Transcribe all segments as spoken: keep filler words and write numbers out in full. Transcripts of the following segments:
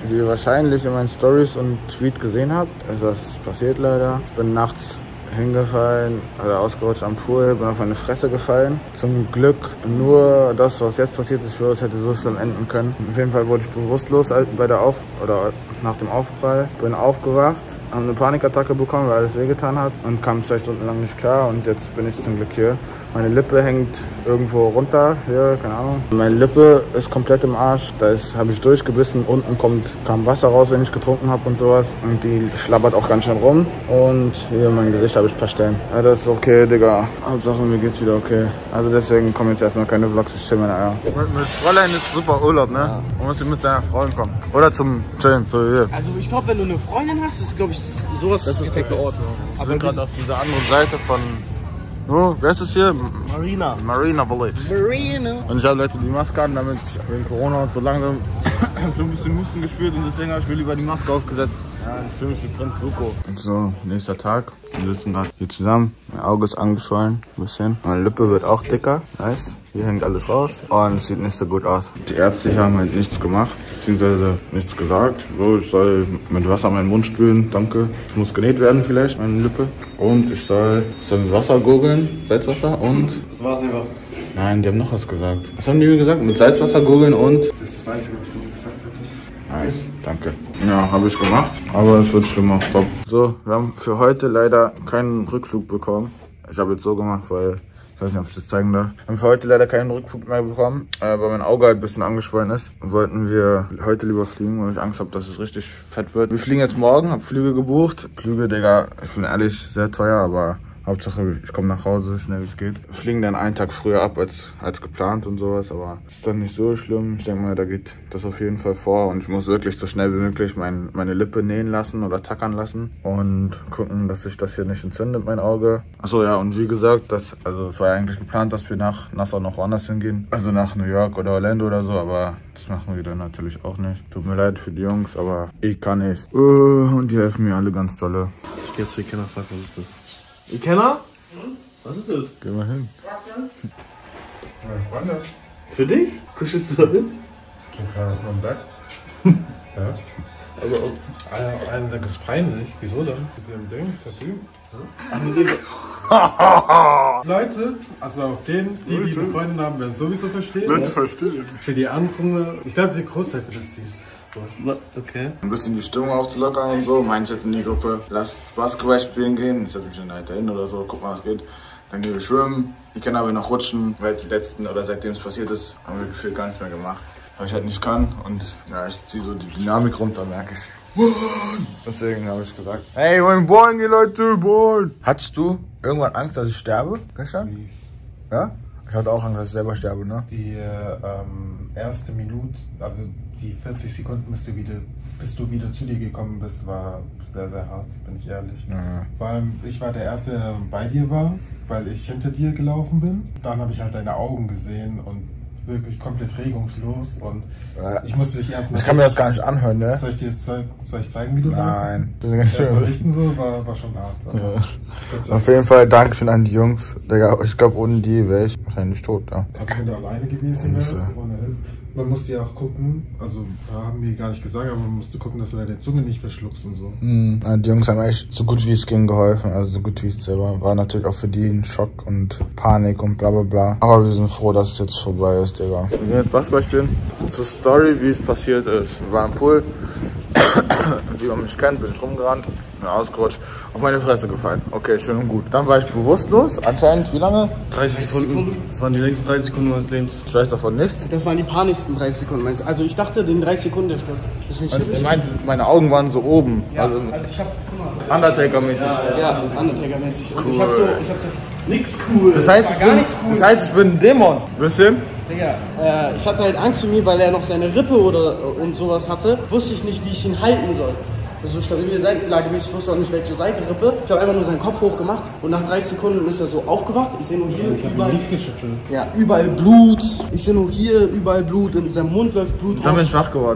Wie ihr wahrscheinlich in meinen Stories und Tweet gesehen habt, ist das passiert leider. Ich bin nachts hingefallen oder ausgerutscht am Pool, bin auf meine Fresse gefallen. Zum Glück nur das, was jetzt passiert ist, für uns hätte so schlimm enden können. Auf jeden Fall wurde ich bewusstlos bei der Auf- oder nach dem Aufprall. Bin aufgewacht, habe eine Panikattacke bekommen, weil alles wehgetan hat und kam zwei Stunden lang nicht klar und jetzt bin ich zum Glück hier. Meine Lippe hängt irgendwo runter, hier, keine Ahnung. Meine Lippe ist komplett im Arsch, da habe ich durchgebissen, unten kommt, kam Wasser raus, wenn ich getrunken habe und sowas. Und die schlabbert auch ganz schön rum und hier mein Gesicht habe ich ein paar Stellen. Ja, das ist okay, Digga. Hauptsache mir geht's wieder okay. Also deswegen kommen jetzt erstmal keine Vlogs, ich chill meine Eier. Mit, mit Fräulein ist super Urlaub, ne? Ja. Man muss mit seiner Freundin kommen. Oder zum Chillen, so hier. Also ich glaube, wenn du eine Freundin hast, ist glaube ich sowas das ist perfekte Ort. Wir sind gerade auf dieser anderen Seite von... Oh, wer ist das hier? Marina. Marina Village. Marina. Und ich habe Leute die Maske an, damit wegen Corona und so langsam so ein bisschen Husten gespürt und deswegen habe ich mir lieber die Maske aufgesetzt. Ja, ich fühle mich wie Prinz Zuko. So, nächster Tag. Wir sitzen gerade hier zusammen. Mein Auge ist angeschwollen, ein bisschen. Meine Lippe wird auch dicker. Nice. Hier hängt alles raus. Und es sieht nicht so gut aus. Die Ärzte haben halt nichts gemacht, beziehungsweise nichts gesagt. So, ich soll mit Wasser meinen Mund spülen, danke. Es muss genäht werden vielleicht, meine Lippe. Und ich soll, ich soll mit Wasser gurgeln, Salzwasser und... Das war's einfach. Nein, die haben noch was gesagt. Was haben die mir gesagt? Mit Salzwasser gurgeln und... Das ist das Einzige, was du mir gesagt hattest. Nice, danke. Ja, habe ich gemacht, aber es wird schlimmer. Top. So, wir haben für heute leider keinen Rückflug bekommen. Ich habe jetzt so gemacht, weil... Ich weiß nicht, ob ich das zeigen darf. Wir haben für heute leider keinen Rückflug mehr bekommen, äh, weil mein Auge halt ein bisschen angeschwollen ist. Wollten wir heute lieber fliegen, weil ich Angst habe, dass es richtig fett wird. Wir fliegen jetzt morgen, hab Flüge gebucht. Flüge, Digga, ich bin ehrlich, sehr teuer, aber Hauptsache ich komme nach Hause, so schnell wie es geht. Wir fliegen dann einen Tag früher ab als, als geplant und sowas, aber es ist dann nicht so schlimm. Ich denke mal, da geht das auf jeden Fall vor und ich muss wirklich so schnell wie möglich mein, meine Lippe nähen lassen oder tackern lassen und gucken, dass sich das hier nicht entzündet, mein Auge. Achso, ja, und wie gesagt, das, also es war ja eigentlich geplant, dass wir nach Nassau noch woanders hingehen, also nach New York oder Orlando oder so, aber das machen wir dann natürlich auch nicht. Tut mir leid für die Jungs, aber ich kann nicht. Und die helfen mir alle ganz tolle. Ich geh jetzt für Kenner fragen, was ist das? Ihr Kenner? Hm? Was ist das? Geh mal hin. Meine Freunde. Für dich? Kuschelst du damit? Ich bin gerade auf meinem Bett. Ja. Also, einer, einer sagt, es ist peinlich. Wieso denn? Mit dem Ding, Tattoo. Ja. Leute, also auf den, die die eine Freundin haben, werden sowieso verstehen. Leute verstehen. Für die anderen, ich glaube, die Großteil findet sie es. Okay. Ein bisschen die Stimmung aufzulockern und so, meine ich jetzt in die Gruppe, lass Basketball spielen gehen, ich setze mich dann halt dahin oder so, guck mal was geht. Dann gehen wir schwimmen, ich kann aber noch rutschen, weil die letzten oder seitdem es passiert ist, haben wir gefühlt gar nichts mehr gemacht. Weil ich halt nicht kann und ja, ich ziehe so die Dynamik runter, merke ich. Deswegen habe ich gesagt, hey, wollen wollen die Leute wollen? Hattest du irgendwann Angst, dass ich sterbe gestern? Ja? Ich hatte auch Angst, dass ich selber sterbe, ne? Die ähm, erste Minute, also die vierzig Sekunden, bis du, wieder, bis du wieder zu dir gekommen bist, war sehr, sehr hart, bin ich ehrlich. Ja. Vor allem, ich war der Erste, der dann bei dir war, weil ich hinter dir gelaufen bin. Dann habe ich halt deine Augen gesehen und wirklich komplett regungslos und ja. Ich musste dich erstmal... Ich kann mir das gar nicht anhören, ne? Soll ich dir jetzt soll ich zeigen, wie du Nein. Das Richten so war, war schon hart. Ja. Auf jeden Fall Dankeschön an die Jungs. Digga, ich glaube, ohne die wäre ich wahrscheinlich tot, ja. Also wenn du alleine gewesen wärst, ohne Hilfe. Man musste ja auch gucken, also haben wir gar nicht gesagt, aber man musste gucken, dass du deine Zunge nicht verschluckst und so. Mhm. Ja, die Jungs haben echt so gut wie es ging geholfen, also so gut wie es selber. War natürlich auch für die ein Schock und Panik und bla bla bla. Aber wir sind froh, dass es jetzt vorbei ist, Digga. Wir gehen jetzt Basketball spielen. Zur Story, wie es passiert ist. Wir waren im Pool. Wie man mich kennt, bin ich rumgerannt, bin ausgerutscht, auf meine Fresse gefallen. Okay, schön und gut. Dann war ich bewusstlos, anscheinend wie lange? dreißig Sekunden. Das waren die längsten dreißig Sekunden meines Lebens. Ich weiß davon nichts. Das waren die panischsten dreißig Sekunden. Meinst du? Also ich dachte, den dreißig Sekunden der stimmt. Also, ich meinte, meine Augen waren so oben. Ja, also, also ich hab, guck mal. Undertaker-mäßig. Ja, Undertaker-mäßig. Und cool. ich hab so, ich hab so, nix cool. Das heißt, ich gar bin, nichts cool. Das heißt, ich bin ein Dämon. Bisschen? Digga, äh, ich hatte halt Angst um ihn, weil er noch seine Rippe oder und sowas hatte. Wusste ich nicht, wie ich ihn halten soll. So stabile Seitenlage, ich wusste auch nicht, welche Seite Rippe. Ich habe einfach nur seinen Kopf hochgemacht und nach dreißig Sekunden ist er so aufgewacht. Ich sehe nur hier ich überall, geschüttelt. Ja, überall Blut. Ich sehe nur hier überall Blut, in seinem Mund läuft Blut Dann raus. bin ich wach geworden, ne?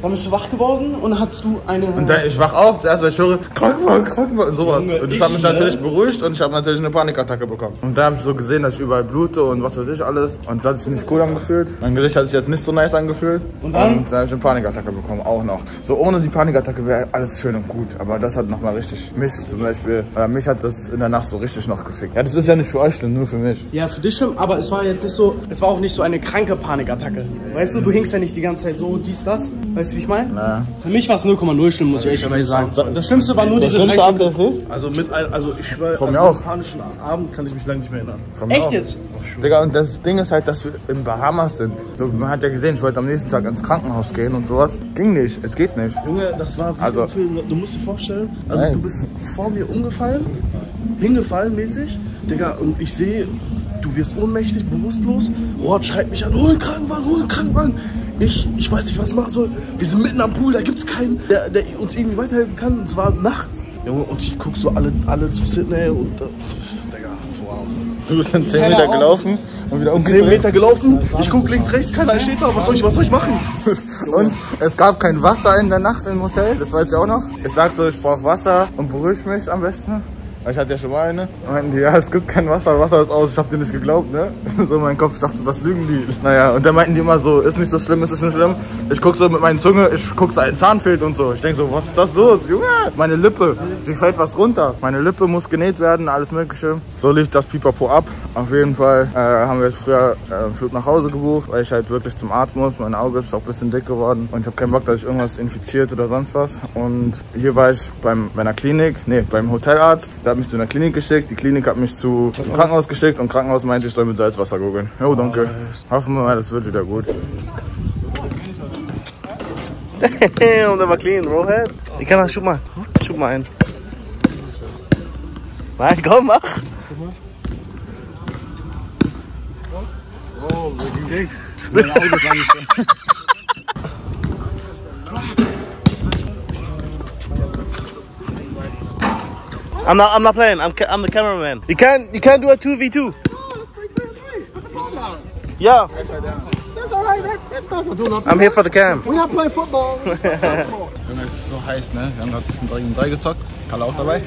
Dann bist du wach geworden und hast du eine... Und dann, ich wach auf, zuerst weil ich höre, Krankenwagen, Krankenwagen und sowas. Junge, und das hat mich natürlich ne? beruhigt und ich habe natürlich eine Panikattacke bekommen. Und da habe ich so gesehen, dass ich überall blute und was weiß ich alles. Und das hat sich nicht cool angefühlt. Mein Gesicht hat sich jetzt nicht so nice angefühlt. Und dann? Und dann habe ich eine Panikattacke bekommen, auch noch. So ohne die Panikattacke wäre alles schön und gut. Aber das hat nochmal richtig, mich zum Beispiel, oder mich hat das in der Nacht so richtig noch gefickt. Ja, das ist ja nicht für euch schlimm, nur für mich. Ja, für dich schlimm, aber es war jetzt nicht so, es war auch nicht so eine kranke Panikattacke. Weißt du, du hingst ja nicht die ganze Zeit so, dies, das. Weißt du, wie ich meine? Naja. Für mich war es null Komma null schlimm, muss ich ehrlich sagen. Das Schlimmste war nur das diese drei Sekunden. Also mit ein, also ich schwöre, von an mir so auch. einen panischen Abend kann ich mich lange nicht mehr erinnern. Echt auch. jetzt? Oh, Digga, und das Ding ist halt, dass wir in Bahamas sind. So, man hat ja gesehen, ich wollte am nächsten Tag ins Krankenhaus gehen und sowas. Ging nicht, es geht nicht. Junge, das war wie also, im Film. Du musst dir vorstellen, also nein. du bist vor mir umgefallen, hingefallen mäßig, Digga, und ich sehe, du wirst ohnmächtig, bewusstlos. Rod schreit mich an, hol einen Krankenwagen, hol einen Krankenwagen. Ich, ich weiß nicht, was ich machen soll. Wir sind mitten am Pool, da gibt's keinen, der, der uns irgendwie weiterhelfen kann. Und zwar nachts. Junge, und ich guck so alle, alle zu Sydney und, äh, Digga, wow. Du bist dann zehn Meter gelaufen und wieder umgedreht. zehn Meter gelaufen, ich guck links, rechts, keiner steht da. Was soll ich, was soll ich machen? Und es gab kein Wasser in der Nacht im Hotel, das weiß ich auch noch. Ich sag so, ich brauche Wasser und beruhigt mich am besten. Ich hatte ja schon mal eine. Und meinten die, ja, es gibt kein Wasser, Wasser ist aus. Ich hab dir nicht geglaubt, ne? So in meinem Kopf, ich dachte, was lügen die? Naja, und dann meinten die immer so, ist nicht so schlimm, ist es nicht schlimm. Ich guck so mit meiner Zunge, ich guck so, ein Zahn fehlt und so. Ich denk so, was ist das los? Junge, meine Lippe, sie fällt was runter. Meine Lippe muss genäht werden, alles mögliche. So lief das Pipapo ab. Auf jeden Fall äh, haben wir jetzt früher äh, Flug nach Hause gebucht, weil ich halt wirklich zum Arzt muss. Mein Auge ist auch ein bisschen dick geworden. Und ich habe keinen Bock, dass ich irgendwas infiziert oder sonst was. Und hier war ich beim, bei einer Klinik, nee, beim Hotelarzt. Der hat mich zu einer Klinik geschickt. Die Klinik hat mich zu zum Krankenhaus geschickt. Und Krankenhaus meinte, ich soll mit Salzwasser gurgeln. Jo, danke. Hoffen wir mal, das wird wieder gut. Damn, der war clean, Rohead. Ich kann das, schub mal. Schub mal ein. Nein, komm, mach. Oh, wie geht's? I'm not. I'm not playing. I'm. I'm the cameraman. You can't. You can't do a two v two. Yeah. That's all right. That, that doesn't do nothing. I'm here for the cam. We're not playing football. Junge, es ist so heiß, ne? Wir haben gerade ein bisschen drei gegen drei gezockt. Kalle auch dabei.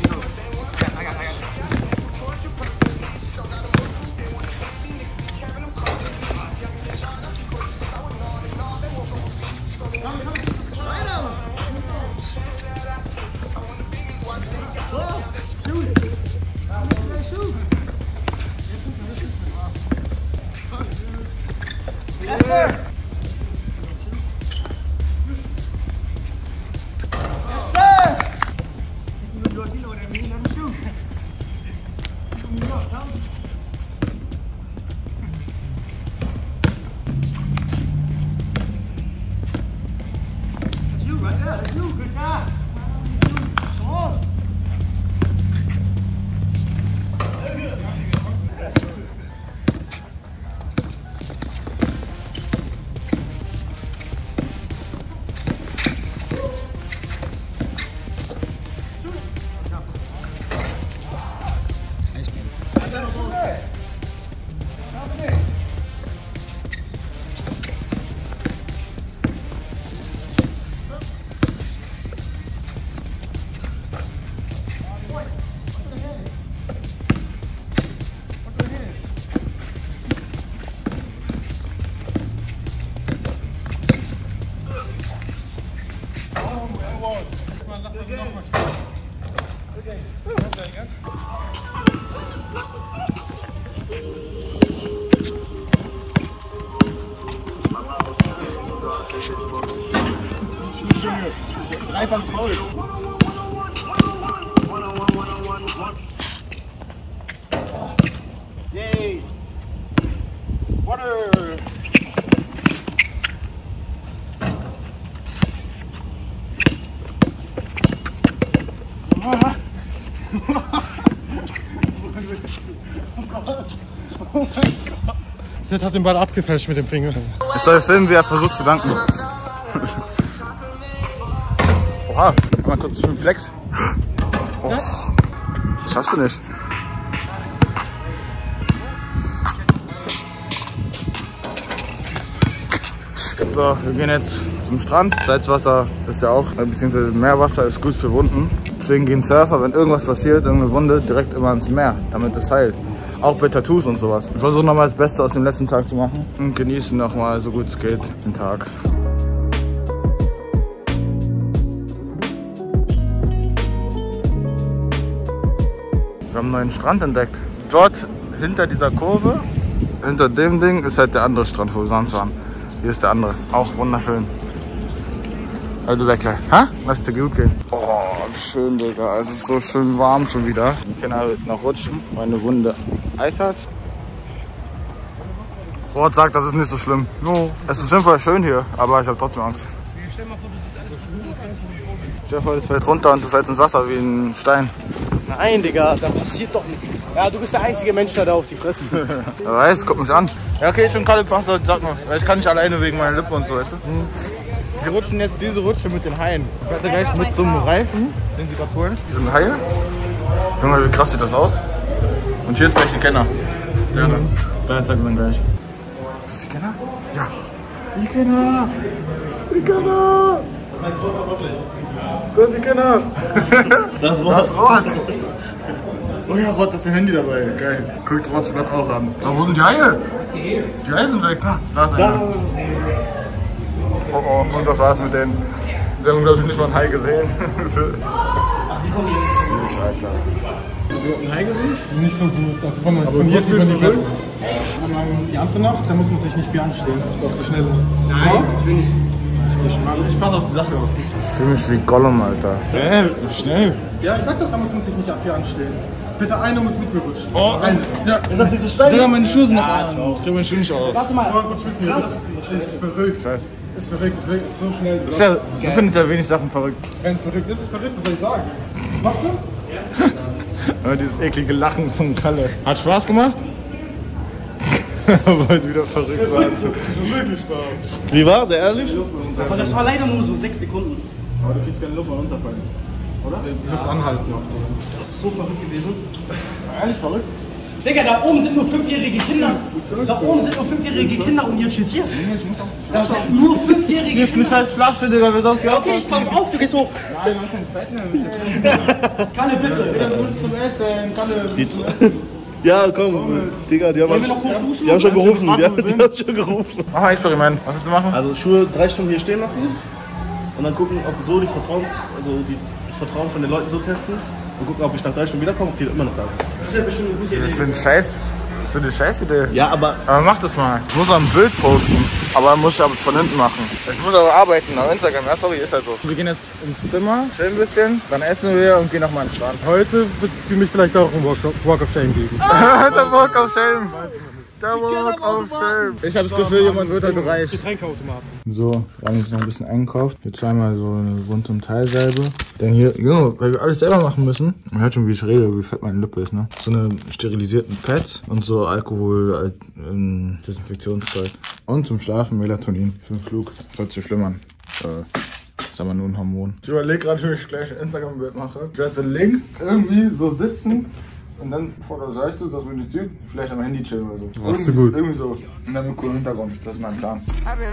Einfach faul. Yay! Water! Sid hat den Ball abgefälscht mit dem Finger. Ich soll filmen, wie er versucht zu danken. Oha, mal kurz einen Flex. Oh, das schaffst du nicht. So, wir gehen jetzt zum Strand. Salzwasser ist ja auch, beziehungsweise Meerwasser ist gut für Wunden. Deswegen gehen Surfer, wenn irgendwas passiert, irgendeine Wunde, direkt immer ins Meer, damit es heilt. Auch bei Tattoos und sowas. Ich versuche nochmal das Beste aus dem letzten Tag zu machen und genießen nochmal so gut es geht den Tag. Wir haben einen neuen Strand entdeckt. Dort hinter dieser Kurve, hinter dem Ding, ist halt der andere Strand, wo wir sonst waren. Hier ist der andere. Auch wunderschön. Also weg gleich. Hä? Lass dir gut gehen. Oh, schön, Digga. Es ist so schön warm schon wieder. Ich kann halt noch rutschen. Meine Wunde eitert. Rot sagt, das ist nicht so schlimm. No. Es ist auf jeden Fall schön hier, aber ich habe trotzdem Angst. Stell dir mal vor, du siehst alles von oben und kannst von vorne. Stell dir vor, du fällst runter und du fällst ins Wasser wie ein Stein. Nein, Digga, da passiert doch nichts. Ja, du bist der einzige Mensch, der da auf die Fresse. Wer weiß, guck mich an. Ja, okay, schon Kalle, pass auf, sag mal. Weil ich kann nicht alleine wegen meiner Lippe und so, weißt du? Mhm. Wir rutschen jetzt diese Rutsche mit den Haien. Ich werde gleich mit so einem Reifen, den sie gerade holen. Die sind Haie. Junge, wie krass sieht das aus? Und hier ist gleich ein Kenner. Der da. Da ist er dann gleich. Ist das die Kenner? Ja. Die Kenner! Die Kenner! Das ist rot, wirklich. Das ist die Kenner! Das ist rot. Das ist rot. Oh ja, Rot hat sein Handy dabei. Geil. Guckt Rots Vlog auch an. Aber wo sind die Haie? Die Haie sind weg. Da, da ist einer. Oh oh, und das war's mit denen. Die haben, glaube ich, nicht mal einen Hai gesehen. Ach, die kommen jetzt. Süß, Alter. Hast du einen Hai gesehen? Nicht so gut. Also von, von jetzt über die Beste. Die andere Nacht, da muss man sich nicht viel anstehen. Das ist schneller. Nein, ja? Ich will nicht. Ich passe auf die Sache auf. Ich fühle mich wie Gollum, Alter. Schnell, schnell. Ja, ich sag doch, da muss man sich nicht viel anstehen. Bitte einer muss mit mir rutschen. Oh, eine. Ja. Ist das diese Steine? Digga, meine Schuhe sind noch an. Ich krieg meine Schuhe nicht aus. Warte mal. Oh, Gott, das, das ist verrückt. Scheiße. Ist verrückt, ist verrückt, ist so schnell. Ist ja, so finde ich ja wenig Sachen verrückt. Wenn es verrückt ist, ist verrückt, was soll ich sagen? Machst du? Ja. Dieses eklige Lachen von Kalle. Hat Spaß gemacht? Wollte wieder verrückt sein. Wirklich Spaß. Wie war, sehr ehrlich? Aber das war leider nur so sechs Sekunden. Aber du kriegst keine Luft mal runterfallen. Oder? Du musst anhalten auf den. Das ist so verrückt gewesen. Ehrlich verrückt? Digga, da oben sind nur fünfjährige Kinder. Da oben sind nur fünfjährige Kinder und ihr chillt hier. Das sind nur fünfjährige Kinder. Du scheiß Schlafste, Digga, wir doch. Ja, okay, ich pass auf, du gehst hoch. Nein, wir haben keine Zeit mehr. Kalle, bitte. Ja, du musst zum Essen. Kalle. Ja, komm, Digga, die haben, Wollen wir noch hochduschen? die haben schon gerufen. Die haben, die haben schon gerufen. Mach ein Experiment. Was willst du machen? Also Schuhe drei Stunden hier stehen lassen und dann gucken, ob so die Vertrauens, also die, das Vertrauen von den Leuten so testen und gucken, ob ich nach drei Stunden wiederkomme, ob die immer noch da sind. Das ist ja bestimmt eine gute Das Idee. ist ein Scheiß. Das ist eine Scheißidee. Ja, aber Aber mach das mal. Ich muss auch ein Bild posten. Aber muss ich aber von hinten machen. Ich muss aber arbeiten auf Instagram. Ja, sorry, ist halt so. Wir gehen jetzt ins Zimmer, chillen ein bisschen, dann essen wir und gehen nochmal ins Strand. Heute wird es für mich vielleicht auch einen Walk, Walk of Shame geben. Der Walk of Shame. Der Walk of Shame. Ich habe das Gefühl, jemand wird heute reich. Getränkeautomaten. So, wir haben jetzt noch ein bisschen eingekauft. Jetzt zweimal so eine Wund- und Teilsalbe. Denn hier, genau, weil wir alles selber machen müssen. Man hört schon, wie ich rede, wie fett meine Lippe ist, ne? So eine sterilisierten Pads und so Alkohol, ähm, Desinfektionszeug. Und zum Schlafen Melatonin für den Flug. Sollte sich schlimmern. Äh, das ist aber nur ein Hormon. Ich überlege gerade, wie ich gleich ein Instagram-Bild mache. Ich werde so links irgendwie so sitzen. Und dann vor der Seite, dass wir nicht sehen, vielleicht am Handy chillen oder so. Machst du gut. Irgendwie so. Und dann mit coolen Hintergrund. Das ist mein Plan.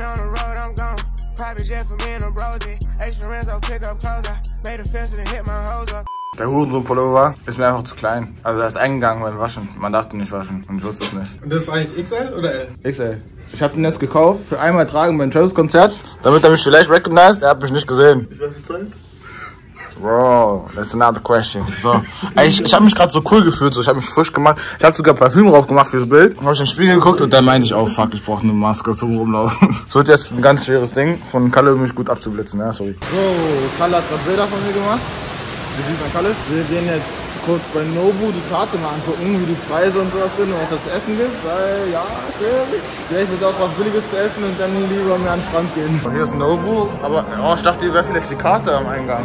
Der Hurensohn-Pullover ist mir einfach zu klein. Also er ist eingegangen beim Waschen. Man darf den nicht waschen. Und ich wusste es nicht. Und das ist eigentlich X L oder L? X L. Ich habe den jetzt gekauft für einmal tragen beim Travis-Konzert, damit er mich vielleicht recognized. Er hat mich nicht gesehen. Ich weiß nicht, Zeit. Bro, that's another question. So, ey, ich, ich habe mich gerade so cool gefühlt, so ich habe mich frisch gemacht. Ich habe sogar Parfüm drauf gemacht fürs Bild. Habe ich in den Spiegel geguckt und dann meinte ich, oh fuck, ich brauche eine Maske zum Rumlaufen. Es wird jetzt ein ganz schweres Ding von Kalle, um mich gut abzublitzen, ja, sorry. So, Kalle hat gerade Bilder von mir gemacht. Wie sieht man Kalle? Wir gehen jetzt kurz bei Nobu die Karte mal angucken, wie die Preise und sowas sind und was es zu essen gibt, weil ja, schwierig. Vielleicht wird auch was Billiges zu essen und dann lieber mehr an den Strand gehen. Und hier ist Nobu, aber oh, ich dachte, hier wäre vielleicht die Karte am Eingang.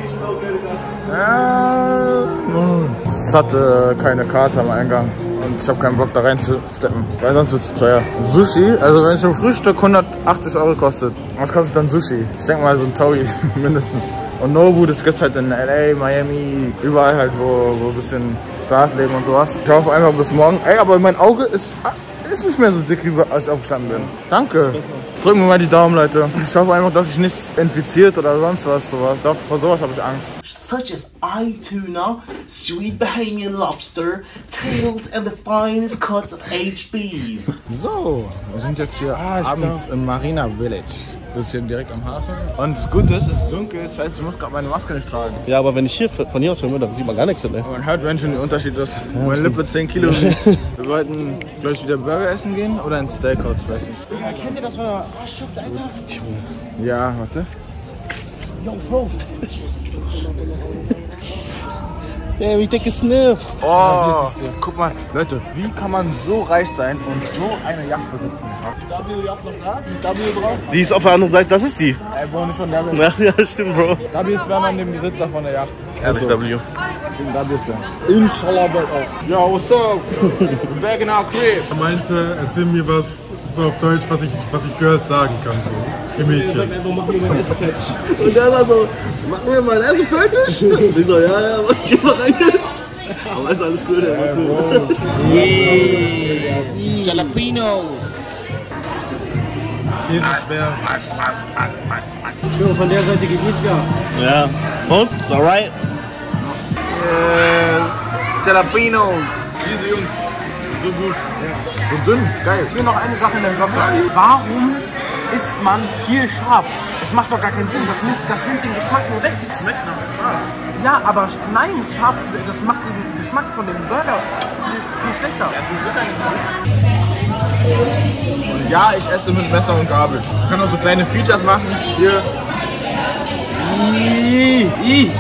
Ja, Mann. Es hatte keine Karte am Eingang und ich habe keinen Bock da rein zu steppen, weil sonst wird es teuer. Sushi, also wenn es ein Frühstück hundertachtzig Euro kostet, was kostet dann Sushi? Ich denke mal so ein Taui mindestens. Und Nobu, das gibt's halt in L A, Miami, überall halt, wo, wo ein bisschen Stars leben und sowas. Ich hoffe einfach bis morgen. Ey, aber mein Auge ist, ist nicht mehr so dick, wie als ich aufgestanden bin. Danke. Drücken wir mal die Daumen, Leute. Ich hoffe einfach, dass ich nicht infiziert oder sonst was. Sowas. Doch, vor sowas habe ich Angst. Such as eye tuna, sweet Bahamian lobster, tails and the finest cuts of H B. So, wir sind jetzt hier ah, abends klar. im Marina Village. Das ist hier direkt am Hafen. Und das Gute ist, es ist dunkel, das heißt, ich muss gerade meine Maske nicht tragen. Ja, aber wenn ich hier von hier aus filme, dann sieht man gar nichts. Ne? Man hört, wenn schon den Unterschied ist. Ja, meine Lippe zehn Kilo wiegt. Wir wollten gleich wieder Burger essen gehen oder ins Steakhouse, ich weiß nicht. Digga, kennt ihr das von der Arschschuppe, Alter? Ja, warte. Yo, Bro. Yeah, we take a sniff. Oh, guck mal, Leute, wie kann man so reich sein und so eine Yacht besitzen? Hast du die W-Yacht noch da? Die W drauf? Die ist auf der anderen Seite, das ist die. Ey, Bro, nicht von der Seite. Ja, ja, stimmt, Bro. W ist wer man dem Besitzer von der Yacht. Ehrlich, W. W ist wer. Inshallah, bald auch. Yo, what's up? We're back in our crib. Er meinte, erzähl mir was so auf Deutsch, was ich, was ich Girls sagen kann. So. Die Mädchen. Und der war so, mach mir mal Essen fertig. Ich so, ja, ja, geh mal rein jetzt. Aber ist alles cool, der war cool. Jalapenos. Käse schwer. Schön, von der Seite geht nichts gar. Ja. Und? Ist alright? Yes. Jalapenos. Diese Jungs. So gut. Ja. So dünn. Geil. Ich will noch eine Sache in deinem Kopf sagen. Warum isst man viel scharf? Das macht doch gar keinen Sinn. Das nimmt, das nimmt den Geschmack nur weg. Schmeckt nach scharf. Ja, aber nein, scharf, das macht den Geschmack von dem Burger viel, viel schlechter. Und ja, ich esse mit Messer und Gabel. Ich kann auch so kleine Features machen. Hier. I, I.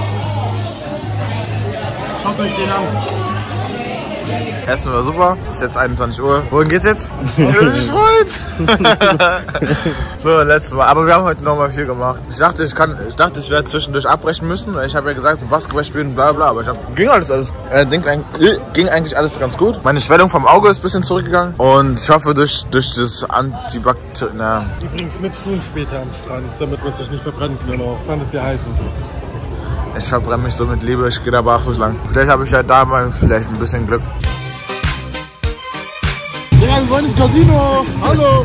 Schaut euch den an. Essen war super. Ist jetzt einundzwanzig Uhr. Wohin geht's jetzt? Ich freut. So, letztes Mal. Aber wir haben heute nochmal viel gemacht. Ich dachte, ich kann, ich dachte, ich werde zwischendurch abbrechen müssen. Ich habe ja gesagt, so Basketball spielen, bla bla. Aber ich hab, ging alles, alles äh, ging, ging eigentlich alles ganz gut. Meine Schwellung vom Auge ist ein bisschen zurückgegangen. Und ich hoffe, durch, durch das Antibakterium. Na. Übrigens mit Schuhen später am Strand, damit man sich nicht verbrennt, genau. Fand es ja heiß und so. Ich verbrenne mich so mit Liebe, ich gehe da barfuß lang. Vielleicht habe ich ja da mal vielleicht ein bisschen Glück. Ja, wir wollen ins Casino. Hallo.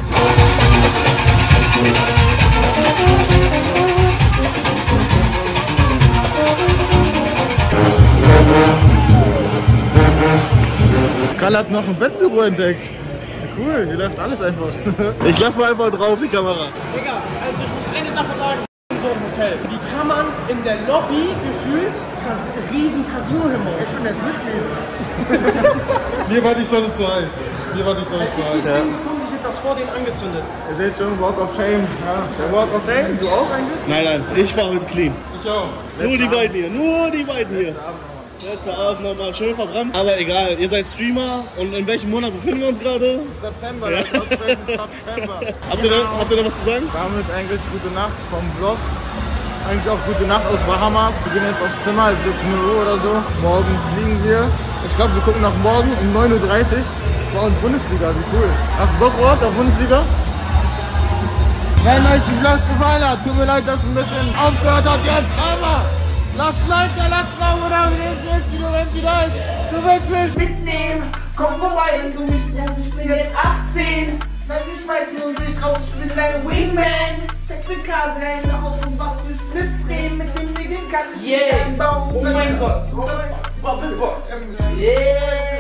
Karl hat noch ein Bettbüro entdeckt. Cool, hier läuft alles einfach. Ich lass mal einfach drauf, die Kamera. Digga, also ich muss eine Sache sagen. In so einem Hotel. Wie kann man in der Lobby gefühlt Kas riesen Casino hinmachen? Ich bin jetzt Mitglied. Mir war die Sonne zu heiß. Mir war die Sonne zu heiß. Ich bin gekommen, ich hab das vor denen angezündet. Ihr seht schon, Walk of Shame. Ja. Der Walk of Shame, du auch eigentlich? Nein, nein, ich fahr heute clean. Ich auch. Nur die beiden hier, nur die beiden hier. Letzter Abend nochmal schön verbrannt. Aber egal, ihr seid Streamer und in welchem Monat befinden wir uns gerade? September, ja. September. Habt ihr, da, habt ihr da was zu sagen? Damit eigentlich gute Nacht vom Vlog. Eigentlich auch gute Nacht aus Bahamas. Wir gehen jetzt aufs Zimmer, es ist jetzt null Uhr oder so. Morgen fliegen wir. Ich glaube, wir gucken nach morgen um neun Uhr dreißig. Bei uns Bundesliga, wie cool. Hast du Bock, Ort, auf Bundesliga? Wenn euch die Vlogs gefallen hat, tut mir leid, dass ein bisschen aufgehört hat jetzt, aber lasst Like da, lasst Daumen da, wenn sie da ist. Du willst mich mitnehmen, komm vorbei, wenn du mich brauchst, ich bin jetzt achtzehn. Dann ich weiß nur dich raus, ich bin dein Wingman. Check die Karte rein auf und was willst du drehen, mit dem Medien kann ich yeah. Einbauen. Oh mein Gott. Oh mein Gott. Yeah.